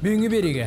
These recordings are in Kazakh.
Büyüngü beriге.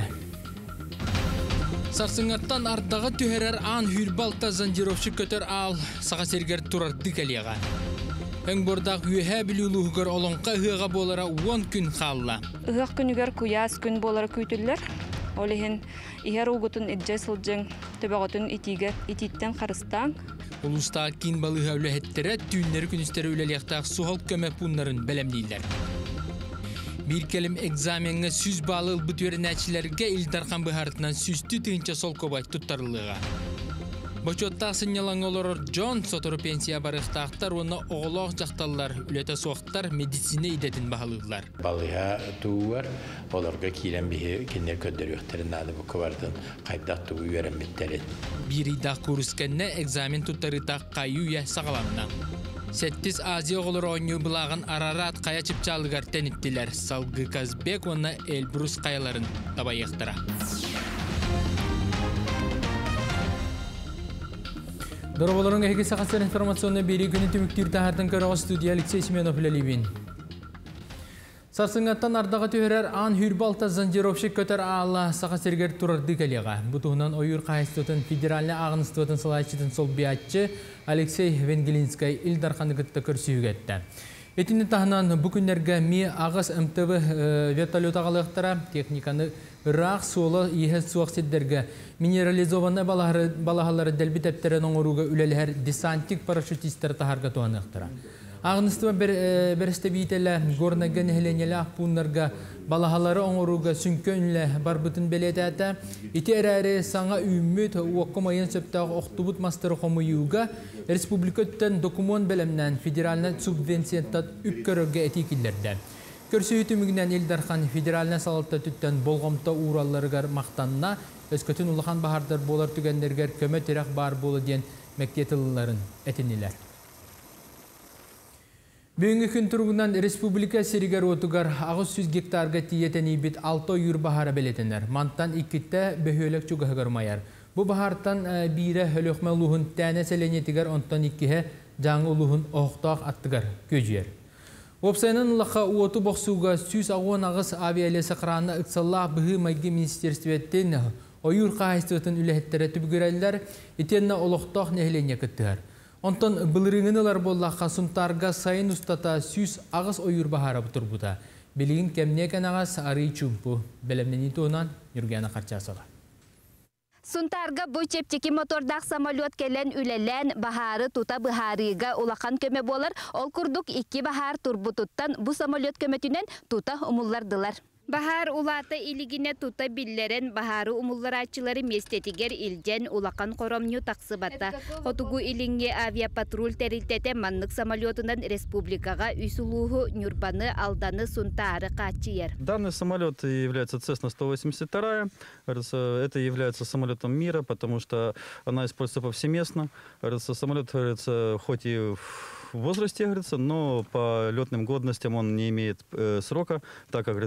Sarsыңаттан ардағы түйерер ан хүрбалта занжировшы көтер ал саға сергер тұрарды кәлеға. Өң бордақ үйе білулуғығыр олонқа ұға болара 10 күн қалла. Ұғақ күнігер күяс күн болара көйтілілер. Олеген ихер уғытын идже сылжың төбағытын ититтен қарыстан. Улуста кин балығы өлі түйінлері күністері өлеліқтақ суғал көмі пұнларын бәлемдейлер. Bir kelim egzamenine süz bağlı bütüver nəçilərgə ildarxan бұхартынан süstü tığınca sol kobay tuttarılığa. Boçotta sınyalan olur John sotoru pensiya barıqtaqtar onu oğloq jaqtallar, ülete soğuktar medisine idetin bağlıqlar. Balığa tuğu var, olarga kilen bir kinler ködder yoxtarın adı bu kıvardın qaybdaq tuğu veren bitterin. Bir idaq kuruskenne egzamen tuttarıtaq qayyuya sağalanna. Settiz Aziya oğulur oynuyor bulağın Ararat kaya çıpçalıgar tenittiler. Salgı Kazbek ona Elbrus kayaların tabayıqtıra. Dorobaların ehegi saqaslar informasyonuna beri günü tümüktür tahardan körüğü studiya Alexey Simenov Lelibin. Sarsыңаттан ардағы түйерер ан хүрбалта занжировшик көтер алла сақа сергер тұрарды кәлеға. Бұтығынан ойыр қайыстытын федеральны ағыныстытын салайчытын сол биятчы Алексей Венгелинскай илдарқаны күтті көрсүйі кетті. Етінді тағынан бүкіндерге ми ағыз МТВ вертолет ағалықтара техниканы ұрақ суылы ехіз суақ седдерге минерализованны балағалары дәлбі тәптерін оңыруға үлелер десантик парашютистер тахарға туанықтыра. Ağınıstıma bereste biyitele gornaga nehelenele ahpunlarga balahaları onuruga sünkönle barbıtın belediyata iti erari sana ümmüt uakkumayın söptağ oktubut masterı komuyuga Respublikattan dokumon belemden federalna subvensiyontat ükköröge etikillerden. Körsüyü tümügünden ildarxan federalna salatta tütten bolgamta uğrallarıgar maqtanna özkötün ulahan bahardar bolar tügenlerger köme terak bar bolu diyen mektiyatılıların etiniler. Büyüngü gün turgundan Respublika serigar otugar 600 gektarga tiyeteni bit 6 yur bahara beletenler. Mantan ikitte behölek çugahagar mayar. Bu bahartan bire hölökme luhun tane selenetigar ontan ikihe canı luhun oğtaq attıgar köjyer. Opsayının laqa uotu boxsuga süs ağın ağız aviyalesi qırağına ıksallah bıhı maygi ministerstvetten oyur qahistotun ülehettere tübgüreller itenna oloqtaq nehlenye kıttıgar. Ondan bılırığınılar bollaqqa suntarga sayın ustata süs ağız oyur bahara butur buta. Bilgin kemneken ağız arı çumpu. Belemneni toğunan Yurgana Qarçasıga. Suntarga bu çepçeki motordaq samolyot kelen ülelen baharı tuta baharıga ulaqan köme bolar. Ol kurduk 2 bahar turbututtan bu samolyot kömetünen tuta umullardılar. Bahar ulata iligine tuta billeren baharı umullarachıları mestetiger iljen ulaqan koromnyu taqsıbata. Otugu ilinge aviapatrul teriltete manlık самолетунан республикага üsuluhu Нюрбаны алданы сунтары качиер. Данный самолет является Cessna 182. Это является самолетом мира, потому что она используется повсеместно. Самолет, хоть и в возрасте, но по летным годностям он не имеет срока, так как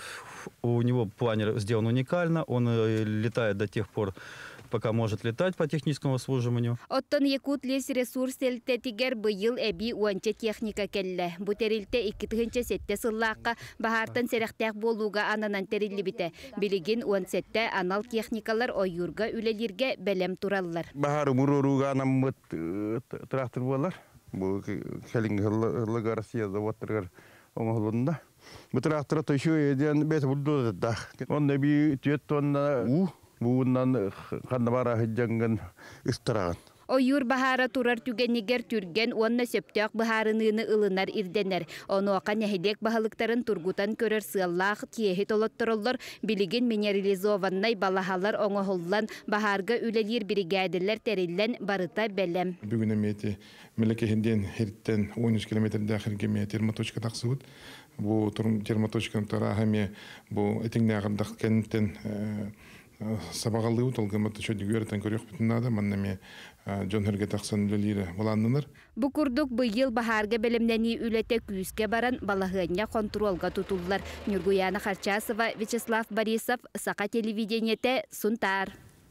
у него планер сделан уникально, он летает до тех пор, пока может летать по техническому обслуживанию. Оттон Якут лес ресурс телтетигер быйыл эби уанча техника келле. Бу терилте 2 сетте сыллааққа бахартан серехтәк болуга ананан терилли бите. Билигин уансетте анал техникалар ойюрга үлелерге белем тураллар. Бахар муруруга анаммыт трактор болар. Bu kelingli Россия заводтаргар оңолунда. Bu traktора тойшу еден бет булду да. Онда би 4 тонна буунан канбара хыжанган истараган. Oyur bahara turar tügeniger türgen onna söptök baharınını ılınar irdener. Onu okan yahidek bahalıkların turgutan körür sığallağ tiyehi tolottorollar biligin mineralizovannay balahalar oңohullan baharga ülelir brigadeler terillen barıta belem. Bugün emniyeti Melekehinden heritten 13 kilometre dahilge me termotoçka taqsıvut. Bu termotoçkanın tarahame bu etingnağındaq kentten sabağalığı tolgamadı şöyle göreten körüq bütünada manname John Herge taqsan lölire bulandılar. Bu kurduk bıyıl baharga belemleni ülete küske baran balahınya kontrolga tutullar. Nurguyana Qarçasova, Vyacheslav Borisov, Saqa televideniyete Suntar.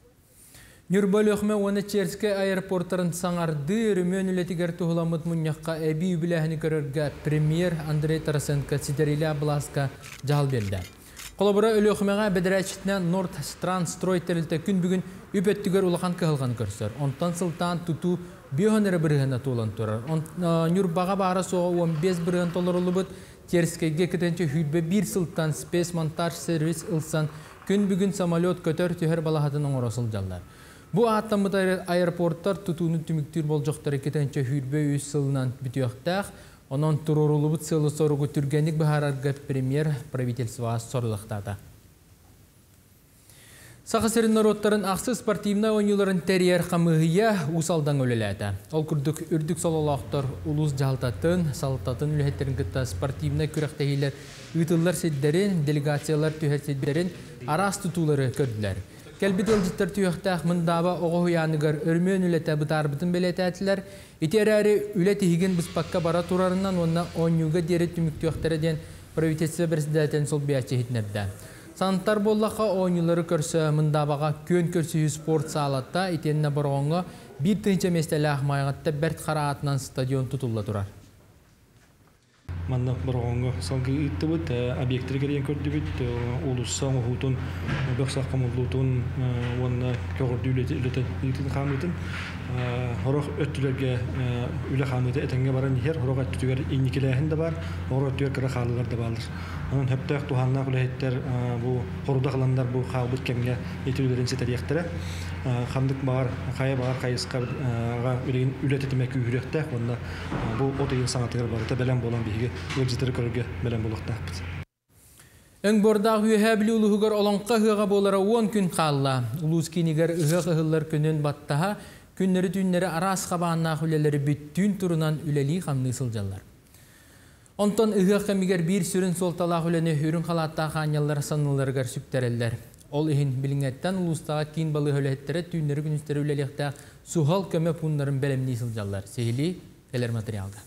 Нюрбалөхме Уанечерске аэропорттарын саңарды рөмөн үлетигер туһуламыт муньяққа эби үбіләхіні көрерге премьер Андрей Тарасенко Сидерилия Бласка жал берді. Қолабыра өліғімеға бәдірәчітіне Норд Стран Строй тәрілті күн бүгін үпеттігер ұлақан кығылған көрсір. Онтан сылтан тұту бүйонері бірігіні туылан тұрар. Нүрбаға бары соға 15 бірігін толыр ұлы бұд, теріскеге кетенче хүлбе бір сылтан Space Montage Service ұлсан күн бүгін самолет көтер түйер балағатының орасыл жалдар. Бұ аттамыт аэропорттар тұтуыны түміктер бол жоқтары кетенче хүлбе өз сылынан бүтіяқтақ, онын тұрорулы бұд сылы сорығы түргенік бұхарарға премьер правительства сорлықтады. Сақысырын народтарын ақсы спортивна ойныларын тәрияр қамығыя ұсалдан өлеләді. Ол күрдік үрдік сололақтар ұлыс жалтатын, салтатын үләттерін күтті спортивна күріқтәйілер, ұйтылар седдерін, делегациялар түйәтседдерін арас тұтулары көрділер. Кәлбет өлжіттер түйіқтәқ мұндаба оғы хуяныгар өрмен үләті бұтарбытын бәлетәтілер, етер әрі үләті хеген бұспаққа бара тұрарынан онына ойнуға дері түміктіяқтарыден правительство председателін сол биячы хитнерді. Санаттар боллаға ойнылары көрсі мұндабаға көн көрсі спорт салатта етеніне бұрғанға бір тыңча местелі ақмайғатта бәрт қара атынан стадион тұтылла тұрар. Манна бұрғанға салғы үтті бұд, объекттері керен көрді бұд, олыссаң ұғытын, бөқсақ қамылытын, онына көгірді үлетін қамытын. Хорақ өттілерге үлі қамыты әтенге баран ехер, хорақ өттігер инекеләйін де бар, хорақ өттігер кірі қалылар да балыр. Onun heptek tuhanna kulehitler bu horuda kalanlar bu xabut kemge etüllerin seteriyektere. Xamdık bağır, kaya bağır, kayıskar ületetmek üyürekte. Onda bu oteyin sanatlar barıda belen bolan bilgi, ölçütleri körge belen bolakta. Ön bordaq üyəbili uluğugar olanqa hığa bolara 10 gün qalla. Uluz kinigar hığa hıllar künün battaha, günleri tünleri aras qabağına üleleri büttün turunan üleli xamlı sıljallar. Ondan ıhıqa miger bir sürün soltalaq üleni hürün xalatta xanyalar sanılargar süpterellər. Ol ihin bilingetten ulustağa kin balı höllettere tünleri günüsteri üleliqta suhal köme punların belemni sıljallar. Sehili teler materialda.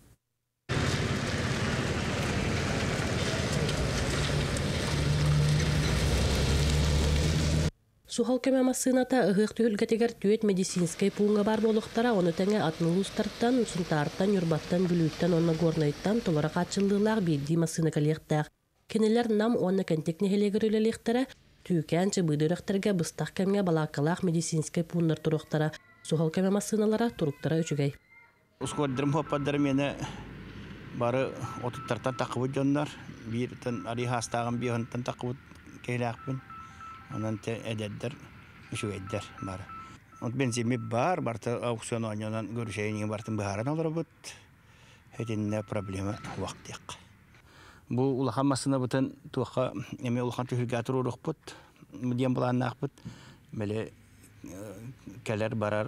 Suhal köme masınata ıhıq tühülgeteger tüet medisinskay puğunga bar boluqtara onu tenge atnılustарттан, suntarttan, yurbattan, bülütten, onna gornayttan tolara qaçıldığlar bildi masını kaliyaqtaq. Keneler nam onna kentekni heleger üleliqtara, tüykençe bıdırıqtırga bыстaq kemge balaqalaq medisinskay puğunlar turuqtara, suhal köme masınalara turuqtara üçügey. Uskodırım hoppadırım yine barı otuttartan taqıbıd jonlar, bir tan ari hastağın bir hıntan taqıbıd keylaqpın. Ondan ederler, şu eder var. Onun benzemi var, barta aksiyon oynanan görüşeyini bartın baharan olur bu. Hedinne problemi vakti yok. Bu ulahamasına bütün tuha emi ulahan tühülgatır uğruk bu. Müdiyem bulannak bu. Böyle keler barar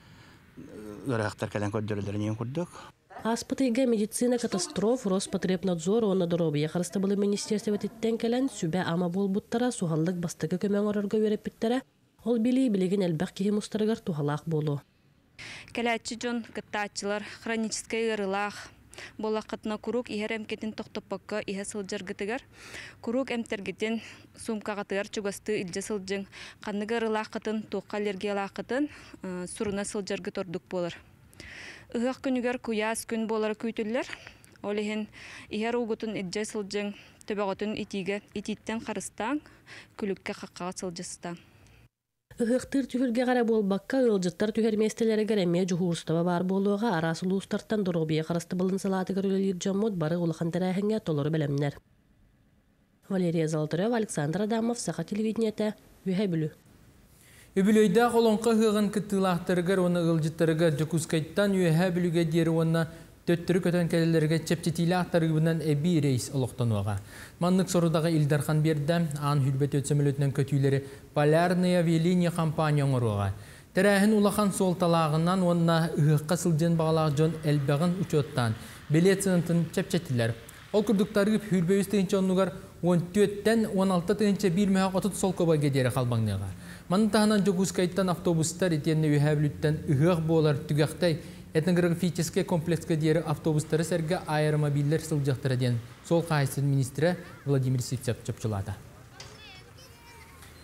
ıraqtar kelen köddürülerini kurduk. Аспытыйга медицина катастроф Роспотребнадзор оны доробия харыстабылы министерстветтен келен сүбе ама болбуттара сухаллык бастыгы көмөң орорго береппиттара ол билигин элбак кихи мустарыгар тухалак болу. Келәтчі жон кыттачылар хронический ырылах болақытына курук ихер эмкетин тоқтоппакка иһе сылжаргытыгар курук эмтергетин сумкагатыгар чугасты илже сылжың канныгы ырылах кытын туукка аллергиялах кытын суруна сылжаргы тордук болар. Ыгак күнүгер куяс күн болары күйтүллер. Олихин ихер угутун идже сылжың төбөгөтүн ититтен карыстаң күлүккө каккага сылжыстаң. Ыгыктыр түһүлге кара болбакка ылжыттар түһерместелери кереме жухустаба бар болууга арасылуустартан доробия карасты былын салатыгар үлелир жоммут бары улахан тарахынга толору белемнер. Валерия Золотарева, Александр Адамов, Саха телевидениете, Үһәбүлү. Үбілөйді қолонқа ғығын күттілақтырғыр, оны ғылжыттырға жүкускайттан үйәе білуге дері оны төттірі көтен кәлелерге чепчетейлі ақтарғыбынан әбі рейс олықтан оға. Манлық сорудағы Илдархан берді, аң хүлбет өтсөмілетінен көтүйлері Полярная авиалиния компания оңыруға. Тәрәхін улахан сол талағынан онына ұғыққа сылжен бағалақ жон әлбәғын ұчоттан билет сынытын чепчетілер. Ол күрдіктары хүлбе өстігінші онуғар 14-тен 16-тігінші бір мәғақ отыт сол көбәге дері қалбаңныға. Манытағынан жүкускайттан автобустар етенне үйәбіліттен ұғық болар түгіқтай этнографический комплекске дері автобустары сәрге аэромобиллер сылжақтары ден сол қайсын министрі Владимир Сипцев чөпчілады.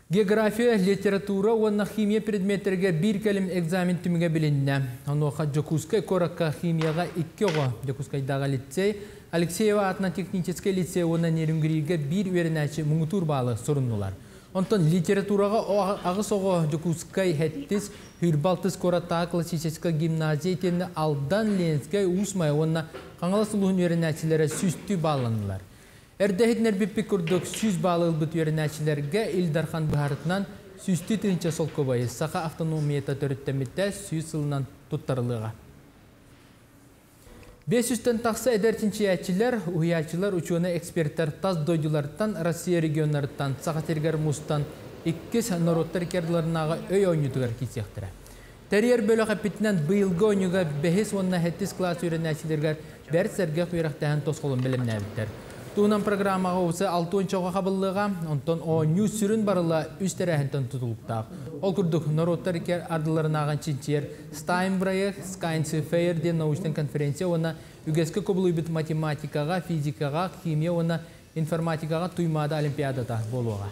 География, литература, онна химия предметтерге bir кәлім экзамен түміге білінне. Оноға Жокускай коракка химияға 2 оғы. Жокускайдағы лицей, Алексеева атына технический лицей онна нерінгіріге bir верінәчі мұңытур балы сұрыннулар. Онтан литератураға ағыс оғы Жокускай хәттіз, Хүрбалтыз кораттағы классический гимназия етені алдан Ленскай ұсмай онна қаңаласылығын верінәчілері сүсті баланылар. Әрдәхетнер біппі күрдік сүз балыл бұт верінәчілерге Илдархан бұхарытынан сүсті тінче сол көбайы сақа автономията төріттемітті сүз сылынан тұттарылыға. 500-тен тақса әдәртінші әчілер, ұйачылар, учуыны эксперттер таз дойдылардан, Россия регионлардан, сақатергер мұстан, 2 народтар керділерінаға өй ойнытығар кейсектірі. Тәрер бөлі қапетінен бұйылғы ойныға 5-10 класс верінәчілергер бәр сәрге құйрақтағын тосқолын білімін әбіттер. Туынан программаға осы 6-10 қабылыға, онтан о нюс сүрін барыла үстер әхінтен тұтылықтақ. Ол күрдік народтар кер ардыларын аған чинчер Стайнбрайық, Скайнсы Фейер ден научтың конференция, оны үгескі көбілі біт математикаға, физикаға, химия, оны информатикаға туймады олимпиадада болуға.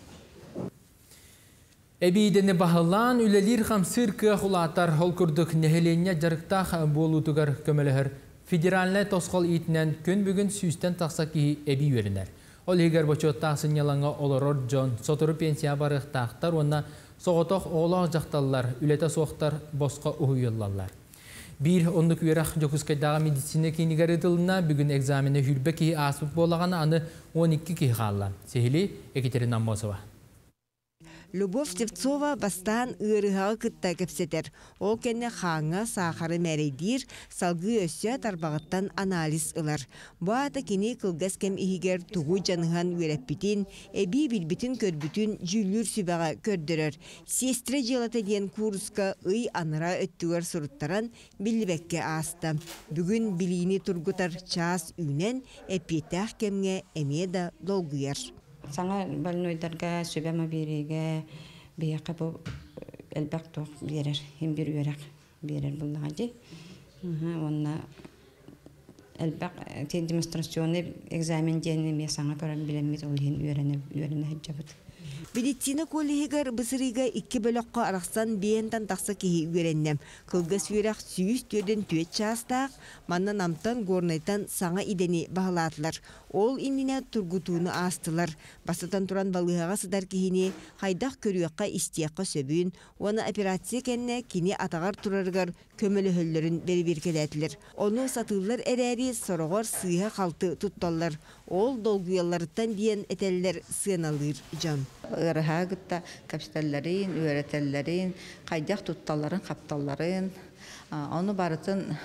Әбейдені бағылан үлелер қам сырқы құлатар ол күрдік нәхелене жарықтақ болутығар көмелігір. Федеральный тосқол итінен көн бүгін сүйістен тақса кейі әбей өрінер. Ол егер бөчеттақ сынялаңа оларор Джон, сотыры пенсия барықтақтар, онна соғытоқ оғылақ жақталылар, үлеті соқтар босқа ұйылалар. Bir onluk üyerak Jokускайдағы медицина кейінігер етіліна бүгін экзамені хүрбе кейі асып болағаны аны 12 кейі қалла. Сехили Екатерина Мосова. Любовь Севцова бастан ырыгағы кытта кепсетер. Ол кенне хаңа сахары мәрейдир, салгы өсі тарбағыттан анализ ылар. Бұата кені кылгас кем ихигер туғу жаныған өрәппітін, әбі білбітін көрбітін жүлір сүбаға көрдірер. Сестре желаты ден курска ый аныра өттігер сұруттаран білбәкке асты. Бүгін біліні тұргутар час үйнен әпетәқ кемге әмеда долгuyar. Саңа больнойдарға сөбәмі береге бейаққа бұл әлбәқ тоқ берер, hem bir үйерақ берер бұлыға де. Онына әлбәқ тен демонстрацияны экзамен денеме саңа көрін білемет ол ен үйеріне әджабыд. Медицина коллегар бысырыга 2 бөлөккө араксан биентан такса кихи үйреннем. Кылгас үйрак сүйүс төден төет частак, маннан амтан горнайтан саңа идени бағалатылар. Ол иннине тургутууну астылар. Басытан туран балыгага сыдар кихини хайдак көрүөкка истиякка сөбүн, оны операция кенне кини атагар тураргар көмөлө хөллөрүн бербиркелетилер. Оны сатылар эрери сорогор сыйга калты тутталлар. Ол долгуялларыттан диен этеллер сыналыр жан. Ырыхагытта капиталларын, үйрәтәлләрин, кайдак тутталларын, капталларын, оны барытын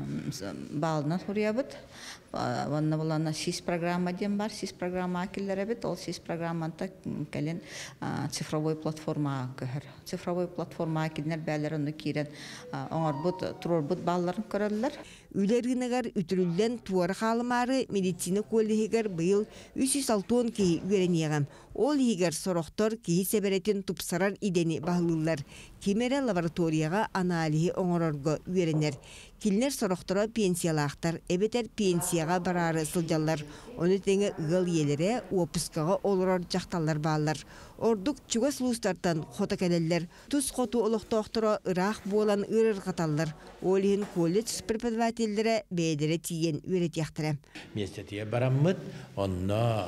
балынан хуриябыт. Онна булана SIS программа дем бар, SIS программа акилләре бит, ол SIS программанда кәлен цифровой платформа көхөр. Цифровой платформа акилләр бәләрен кирен, оңар бут, турор бут балларын көрәлләр. Үйлеринегер үтүрүлден туары халымары медицина коллегер быйыл 360 кихи үйренегем. Ол егер сорохтор кихи себеретин тупсарар идени бағылылар. Кемере лабораторияға анализи оңорорго үйренер. Килнер сорохтора пенсиялақтар, эбетер пенсияға барары сылжалар. Оны теңе ұғыл елері опускаға олырар жақталар бағалар. Ордук чугас лустартан хота кәлелер. Тус хоту олықтоқтыра ырақ болан ырыр қаталар. Олихин колледж преподавателлері бейдері тиген үйрет яқтыры. Местетия бараммыт, онна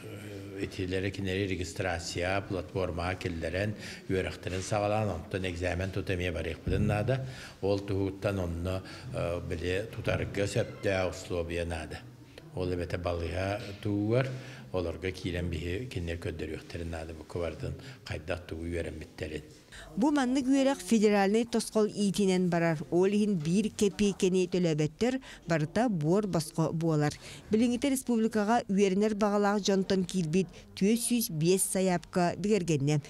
этилері кинери регистрация платформа келдерен үйрәқтірін сағалан, онтан экзамен тұтамия барық бұдын ол тұғыттан онна біле тұтарғы сөпті условия нады. Ол әбәті балыға туғар, оларға кейлен бігі кенер көддер өқтірін нады бұ көвардың қайдақ тұғы үйерін біттерін. Бу маннык үйрек федеральный тосқол итинен барар. Олихин 1 кепейкени төлөбөттөр барыта бор басқа болар. Билиңите республикаға үйерінер бағалағы жонтон килбит 405 саяпка бігергенне.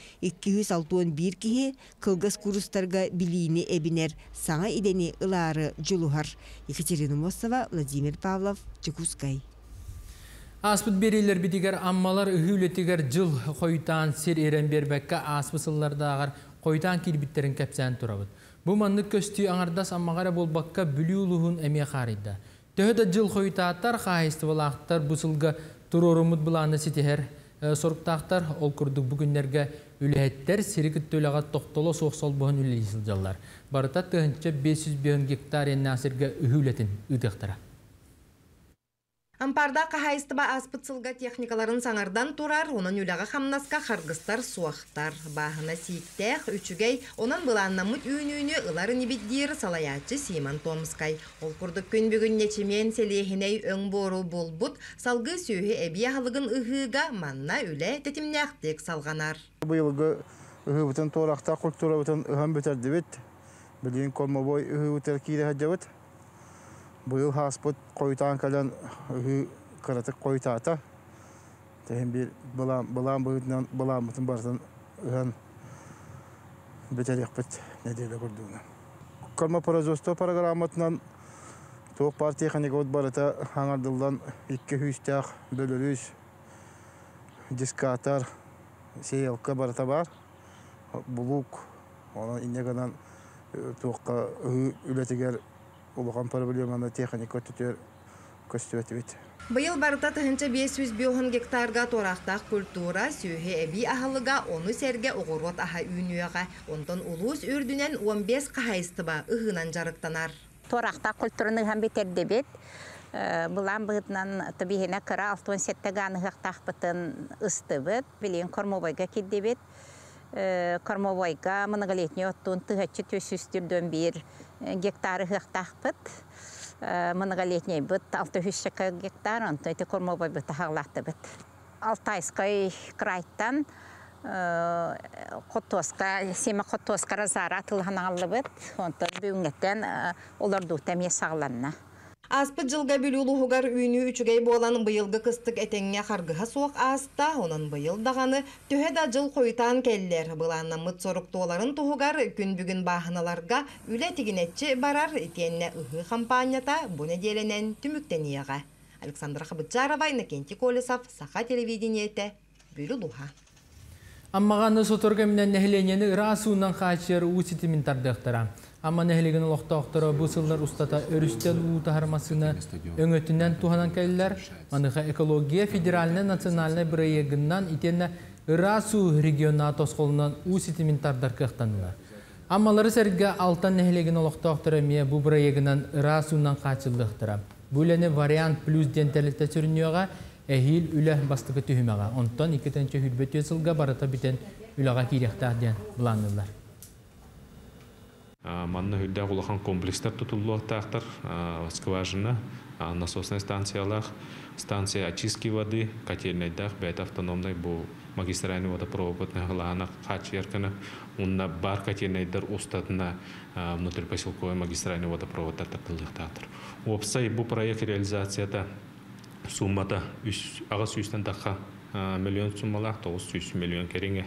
261 кихи кылгас курустарға билиini эбинер. Саңа идени ылары жылухар. Екатерина Мосова, Владимир Павлов, Жокускай. Аспыт берейлер бітігер аммалар үхілетігер жыл қойтан сер ерен бербәкке аспысылардағар қойтан келбіттерін кәпсән тұрабыд. Бұл манны көсті аңардас аммағара болбаққа бүлі ұлығын әме қариды. Төхеді жыл қойтаттар қайысты болақтар бұсылға тұрорымыд бұланы сетігер сорықтақтар ол күрдік бүгіндерге үләһеттер сирикит төләға тоқтолы соқсал бұғын үлі есілдалар. Барыта тұхынча 500 бион гектар еннасырға үхілетін үдіқтара. Ампарда қағайыстыба аспытсылға техникаларын саңардан турар, онын үліға қамнасқа қарғыстар суақтар. Бағына сейіктәқ, үчігей, онын бұланнамыт үйіні ұлары небеддер салаячы Симан Томскай. Ол күрдік күн бүгін нечемен селехіней өң бору болбут, салғы сүйі әбе халығын ұғыға манна үлі тетімнәқтек салғанар. Бұйылғы ұғыбытын торақта культура бұтын ұған бөтәрді бет. Білген колмабой ұғыбытыр кейді хаджабыт. Бұйыл хаспыт қойтан кәлін үгі қыратық қойтата. Тәйін бір бұлан бұтын барсын үген бетәрек біт недейлі көрдігіні. Колма производство программатынан тоқ бар техника от барыта аңардылдан 200 бөліріс дискатар сейелка барыта бар. Бұлук, оның инегінен тоққа үгі үлетігер улахан проблеманы техника түтер көстөтүбүт. Быйыл барыта тыһынча 500 биохан гектарга торақтақ культура сүйе әбі ахалыга оны сәрге оғырот аха үйнүйеға. Онтон улус үрдінен 15 қағайыстыба ұғынан жарықтанар. Торақтақ культураны ған бетерді бет. Бұлан бұғытынан табиғына қыра 67 ғанығықтақ бұтын ұсты бұд. Білейін Кормовайға кедді бет. Кормовайға мұнығылетіне оттуын тұғатшы төсүстірден бір гектары ғықтақ бұд. Мұнығылетіне бұд 600 гектар, онты өте Кормовай бұд ағылақты бұд. Алтайскай крайттан Сема Қоттосқа разара атылған ағылы бұд. Онты бүгінгеттен олар дұқтам сағыланына. Аспыт жылға бүлілуғығар үйіні үчігей болан бұйылғы қыстық әтеңе қарғыға соқ аста, онын бұйыл дағаны төхеда жыл қойтан келдер. Бұланна мұт сорықтуоларын тұғығар күн бүгін бағыналарға үлі тегінетші барар етенне ұғы компанията бұны деленен түміктенеға. Александра Хабыджарова, Иннокентий Колесов, Саха телевидениеті, бүлілуға. Аммағаны соторға менен нәхіленені расуынан қачыр ұсетімін тардықтыра. Amma nəhliğin oqtaqtara bu sıllar ustata örüsten uğutaharmasını öngötünden tuhanan kəllər, manıqa ekologiya federalına nasyonalına birayegından itenne Rasu regiona tosqolunan usitimin tardar qıqtanılar. Ammaları sərgə altan nəhliğin oqtaqtara miyə bu birayegından Rasu'ndan qaçıldıqtıra. Bu iləni variant plus dentalite sürünüyoğa ehil üləh bastıqı tühüməğa. Ondan 2-ci hürbet yasılga barata biten üləğa kirəqtaq diyen bulanırlar. Манна хүлдә улахан комплекстар тутулуактар, скважина, насосная станциялар, станция очистки воды, котельныйдах, бәт автономный бу магистральный водопроводный галана хачеркана, унна бар котельныйдар устатна внутрипоселковый магистральный водопровод тартылыктатыр. Опсай бу проект реализацияда суммата агас 100 такка миллион суммалар 900 миллион кереңе.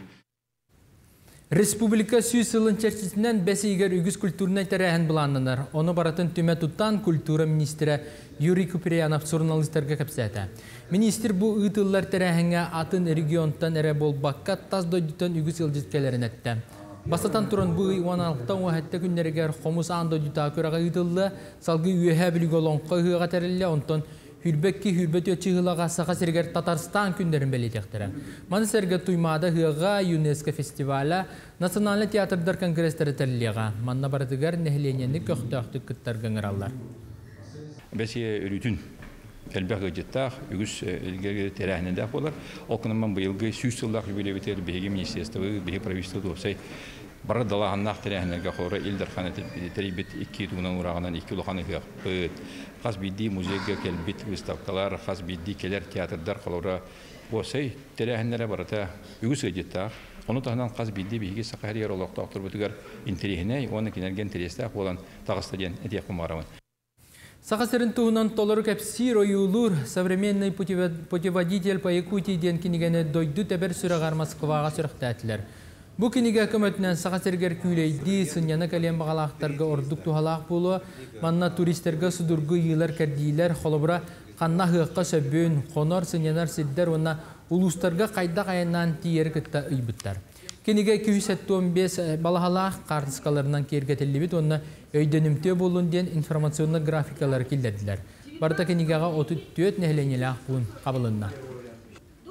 Республика сүйсілін чәрчісінен бәсейгер үгіз культурнай тәрәхін бұланыныр. Оны баратын түмә тұттан культура министрі Юрий Куприянов журналистерге кәпсәті. Министр бұл ұйтылар тәрәхінге атын регионтан әрі бол баққа таз дойдытан үгіз елжеткелерін әтті. Бастатан тұрын бұл 16-тан уәхетті күннерігер қомыс ан дойдыта көраға ұйтылы салғы үйе білгі олонқы ұйыға тәрілі онтан Hürbekki hürbet öçüğülağa sağa serger Tatarstan günlerin belirtekleri. Manı serger tuymada hığa UNESCO Festivala, Nasyonalny Teatrdar Kongresleri terliğe. Manna baradıgar nehlenyenlik köxtüqtük kıttar gıngırallar. Besi ürütün elbaq öcettar, ügüs ilgili terahinde olar. Okunman bu yılgı süsüllaq jubiley biter begi ministerstvi, begi pravistı dosay. Barra dalahanaq terahinde qora ildarxan teribet 2 tuğunan urağından 2 luxanı hıqbıt. Xas biddi muzeyga kelbit выставкалар, xas biddi keler teatrdar qalora dosay terahindere barata ügüs öcettar. Onu tahnan xas biddi begi saqari yer olaqta oturbutugar interihine, onu kinergen terestaq olan tağıstadiyen etiyaq kumaravan. Сахасырын туһунан толору кәпсир ойулур, современный путеводитель по Якутии ден кинигене дойду тебер сүрәгар Москваға сүрәқтәтілер. Бу киниге көмөтінен сахасыргер күйлейді, сыньяны кәлем бағалақтарға ордук тухалақ болу, манна туристерге судургу йылар кәрдейлер, холобыра қанна хыққа сөббін, қонор сыньянар сиддер, онна улустарға қайда қайынан тиер кітті үйбіттар. Киниге 215 балахалақ қартыскаларынан кергетелі бит, онна өйденімте болуын ден информационны графикалар келдерділер. Барда кинигеға 34 нәхленелі ақпуын қабылынна.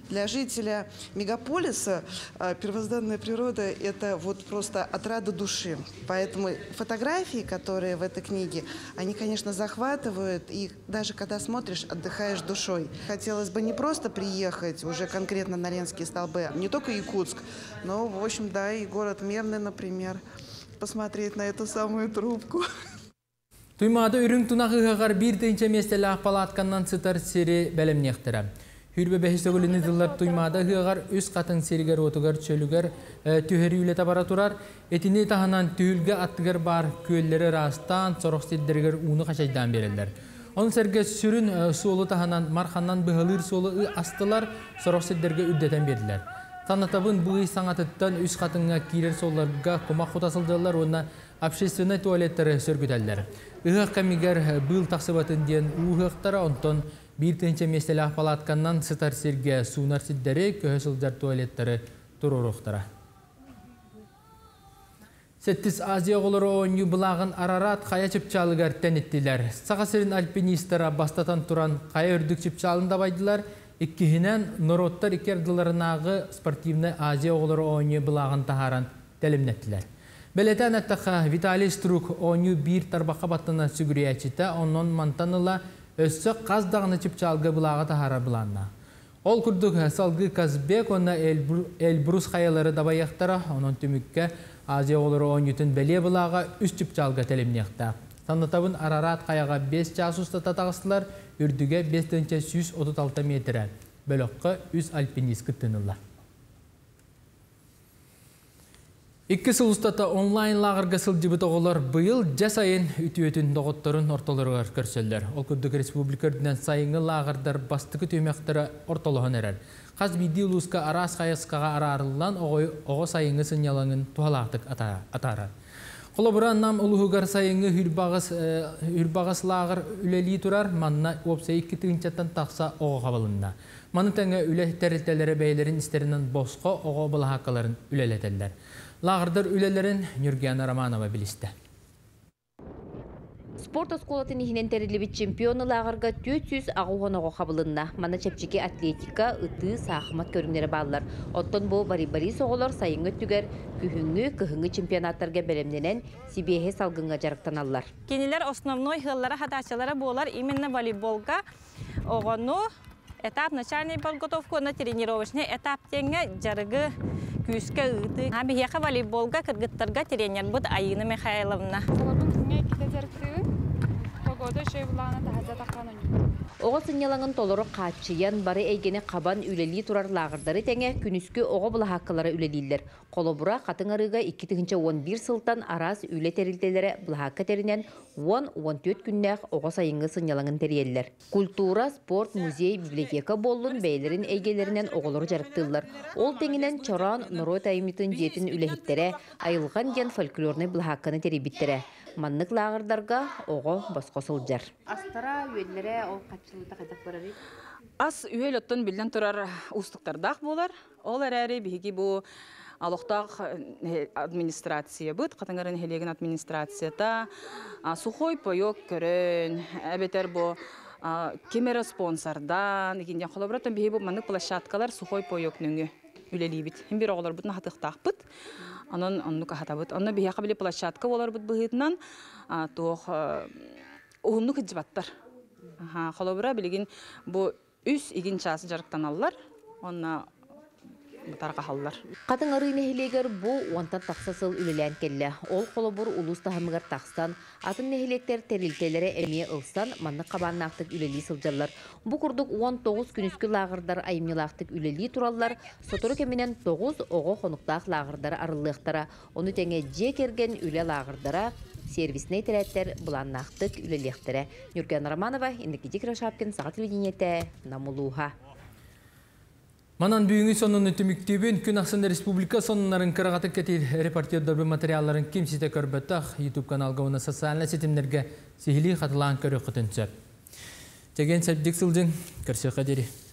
Для жителя мегаполиса первозданная природа – это вот просто отрада души. Поэтому фотографии, которые в этой книге, они, конечно, захватывают, и даже когда смотришь, отдыхаешь душой. Хотелось бы не просто приехать уже конкретно на Ленские столбы, не только Якутск, но, в общем, да, и город Мерный, например, посмотреть на эту самую трубку. Туймады үрін тұнағығығар бір дейінче местелі ақпалатқаннан сытар сері бәлемнектірі. Хүрбе бәхістігіліні дылар туймады ғығар үз қатын серігер отығар чөлігер түйері үлет абара тұрар. Етіне тағынан түйілге аттығар бар көллері растан сорық седдергер уны қашайдан берелдер. Оның сәрге сүрін суолы тағынан марханнан бұғылыр суолы астылар сорық седдерге үддетен берділер. Танатабын бұғы саңатыттан үз қатынға кейлер соларға комақ құтасылдылар, онына общественный туалеттері сөргітелдер. Үғақ кәмігер бұл тақсыбатын ден ұғықтары онтон bir tənçə məsələ ahpalatqandan sıtar sergə sunar siddəri köhəsılcar tualetləri tururuqtara. 8 Aziya oğulları oyunu bulağın Ararat qaya çıpçalıgar tənittiler. Sağasırın alpinistara bastatan turan qaya ördük çıpçalında baydılar. İkkihinen Norottar ikerdilarınağı sportivni Aziya oğulları oyunu bulağın taharan təlimnettiler. Beleten əttaqa Vitali Struk oyunu bir tarbaqa battına sügüriyəçitä, onun mantanıla Össü qaz dağını çıpçalgı bulağı tahara bulanna. Ol kurduk salgı Kazbek, ona Elbrus xayaları dabayaqtara, onun tümükke Aziya oğulları oyunutun beliye bulağı üst çıpçalgı telimniyaqta. Sanıtabın Ararat xayaga 5 casusta tatağısılar, ürdüge 5.136 metre. Bölüqqı 100 alpinist kıttınırlar. İki sılыстата онлайн лағырға сылжыбыт оғылар бұйыл жас айын үті-өтін доғыттарын орталарығар көрселдер. Ол күрдік республикардынан сайыңы лағырдар бастықы төмектері орталығын әрер. Қаз биді ұлысқа арас қайысқаға арарылан оғы сайыңы сынялаңын туалақтық атары. Қолабыран нам ұлығығар сайыңы үрбағыс лағыр үлелі тұрар, манна опсай 2 тыңчаттан тақса оғы қабылында. Маны тәңі үле тәрілтелері бәйлерін істерінен босқа оғы бұлақақаларын үлелетелдер. Лағырдар үлелерін Нюргияна Романова білісті. Спорт осколатын ихинен тәрілібіт чемпионы лағырға 400 ағуғын-оғы қабылынна. Мана чәпчеке атлетика, ұты, сақымат көріңдері балылар. Оттон бұл бари-бари соғылар сайыңы түгер, күхіңі чемпионаттарға бәлемденен Сибиэхе салғынға жарықтан алылар. Кенелер основной хыллары хадачалары болар именно волейболға оғыну этап начальной подготовку на тренировочный этап теңе жарығы күске ұйты. Абияқа волейболға кіргіттарға тренер бұд Айына Михайловна. Оғы сынялаңын толыры қатшыян бары әйгені қабан үлелі тұрар лағырдары тәңе күніскі оғы бұла хаққылары үлелейлер. Қолыбыра қатын арыға 2-11 сылтан арас үле тәрілтелері бұла хаққа тәрінен 10-14 күннәқ оғы сайыңы сынялаңын тәрелер. Культура, спорт, музей, библиотека болын бәйлерін әйгелерінен оғылары жарықтылар. Ол тәңінен Чоран, Норой таймитын жетін үлехеттері, айылған ген фольклорны бұла хаққаны тәребіттері. Маннық лағырдарға оғы басқа сылжар. Астара үйелері ол қатшылыда қайдақ барады? Ас үйел оттон білден тұрар ұстықтардақ болар. Ол әрәрі бігі бұл алықтақ администрация бұд, қатыңғарын хелеген администрацията. Сухой пойок көрін, әбетер бұл кемері спонсордан, екенден қолабыраттан бігі бұл маннық площадкалар сухой пойок нүңі үлелей біт. Хем бір оғылар бұдын хатықтақ бұд. Onun onu kahatabıt. Onu bir yakabili plaşatka olar bud bıhıtnan. Toğ uğunlu kıcıbattar. Kolobra bilgin bu üs igin çası jarıktan alırlar. Ona tarqa hallar. Qatın arıyını heleger bu ontan taqsasıl ülelen kelle. Ol kolobur ulus tahamıgar taqstan. Atın nehelekler teriltelere emeye ılsan manlı qabanlaqtık üleli sılcarlar. Bu kurduk 19 günüskü lağırdar ayımnılaqtık üleli turallar. Sotoru keminen 9 oğu xonuqtaq lağırdara arıllıqtara. Onu tenge jek ergen üle lağırdara servisine teretler bulanlaqtık üleliqtara. Nurgana Romanova, Indiki Raşapkin, Sağa televideniyete, Namuluha. Манан бүгінгі сонын түміктебін күн ақсында республика сонынларын қырағаты кетер репортердербі материалларын кемсеті көрбеттақ YouTube каналға оны социальный сетімдерге сехілі қатылан көрі құтын сөп. Теген сәбдік сылдың көрсе қадері.